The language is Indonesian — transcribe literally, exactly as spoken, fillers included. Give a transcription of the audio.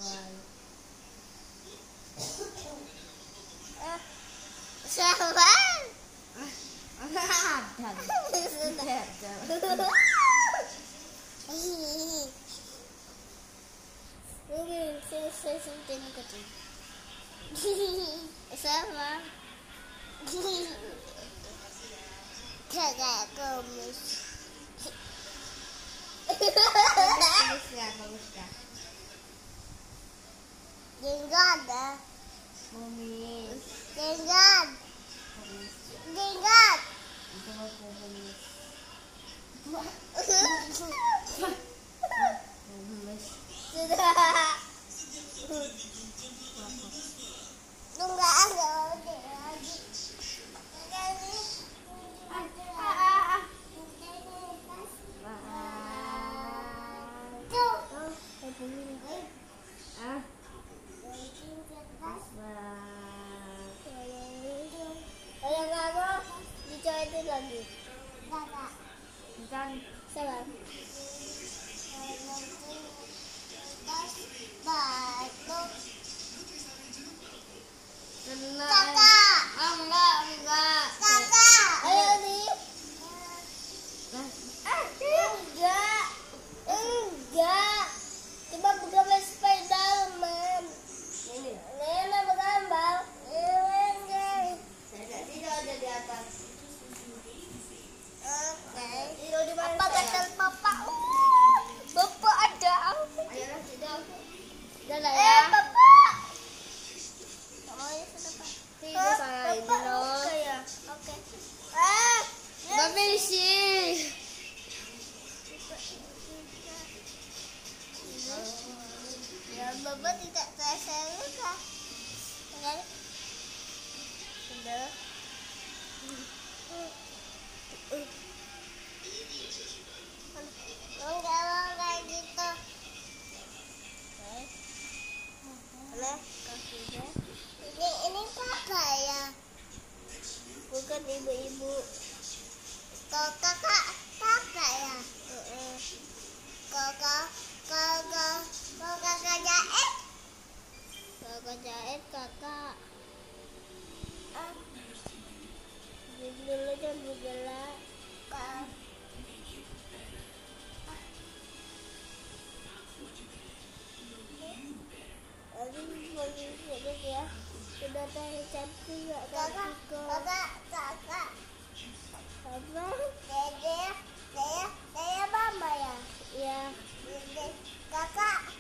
Sawan. Sama. Kakak kumis. Bagus nggak? Bagus nggak? Jenggot dah. Kumis. Jenggot. Kumis. Jenggot. Itu mau kumis. Kumis. Sudah. Tunggu ada lagi. Ah. Ayah kamu dicoetin lagi. Bukan. Sabar. Batu. Kakak. Oh, enggak, enggak. Kakak. Ayo nih. Ah, enggak. Enggak. Coba pegang sepeda, Man. Ini. Nena bergambar. Enggak. Tidak ada di atas. Oke. Apa kata papa? Bapak ada. Ayolah, tidak. Udah lah ya. Eh, bapak. Oh, sudah, Pak. Tidak, saya ini loh. Oke ya. Oke. Eh, Bapak sih. ya bapak tidak terasa luka. Oke. Sudah. Enggak mau kayak gitu. Mana kakinya? Ini ini kakak ya. Bukan ibu-ibu. Kalau kakak kakak ya. Kakak kakak kalau kakak jahit. Kakak jahit kakak. Ah. Dulu jangan bergerak. Kak. Ya, sudah tahu cantik nggak kakak? Kakak, kakak, apa? Dede, dede, dede mama ya? Iya. Dede, kakak.